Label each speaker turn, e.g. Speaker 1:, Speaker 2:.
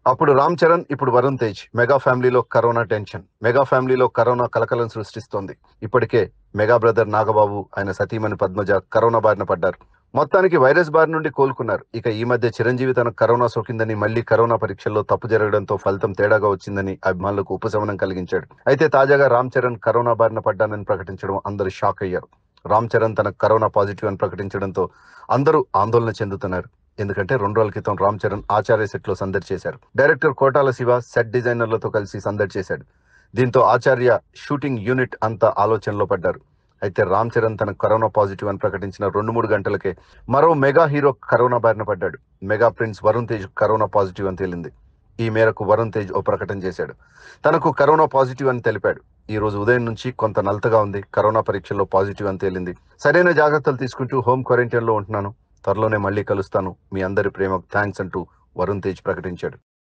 Speaker 1: అప్పుడు రామ్ చరణ్, ఇప్పుడు వరుణ్ తేజ్. మెగా ఫ్యామిలీలో కరోనా టెన్షన్. మెగా ఫ్యామిలీలో కరోనా కలకలం సృష్టిస్తోంది. ఇప్పటికే మెగా బ్రదర్ నాగబాబు, ఆయన సతీమణి పద్మజ కరోనా బారిన పడ్డారు. మొత్తానికి వైరస్ బారి నుండి కోలుకున్నారు. ఇక ఈ మధ్య చిరంజీవి తనకు కరోనా సోకిందని, మళ్లీ కరోనా పరీక్షల్లో తప్పు జరగడంతో ఫలితం తేడాగా వచ్చిందని అభిమానులకు ఉపశమనం కలిగించాడు. అయితే తాజాగా రామ్ చరణ్ కరోనా బారిన పడ్డానని ప్రకటించడం అందరూ షాక్ అయ్యారు. రామ్ చరణ్ తనకు కరోనా పాజిటివ్ అని ప్రకటించడంతో అందరూ ఆందోళన చెందుతున్నారు. ఎందుకంటే 2 రోజుల క్రితం రామ్ చరణ్ ఆచార్య సెట్ లో సందడి చేశారు. డైరెక్టర్ కోటాల శివ సెట్ డిజైనర్లతో కలిసి సందడి చేశాడు. దీంతో ఆచార్య షూటింగ్ యూనిట్ అంతా ఆలోచనలో పడ్డారు. అయితే రామ్ చరణ్ తనకు కరోనా పాజిటివ్ అని ప్రకటించిన 2-3 గంటలకే మరో మెగా హీరో కరోనా బారిన పడ్డాడు. Mega prince Varun Tej corona positive అని తేలింది. ఈ మేరకు వరుణ్ తేజ్ ఓ ప్రకటన చేశాడు. తనకు కరోనా పాజిటివ్ అని తెలిపాడు. ఈ రోజు ఉదయం నుంచి కొంత నలతగా ఉంది. కరోనా పరీక్షల్లో పాజిటివ్ అని తేలింది. సరైన జాగ్రత్తలు తీసుకుంటూ హోమ్ క్వారంటైన్ లో ఉంటున్నాను. త్వరలోనే మళ్ళీ కలుస్తాను. మీ అందరి ప్రేమకు థ్యాంక్స్ అంటూ వరుణ్ తేజ్ ప్రకటించాడు.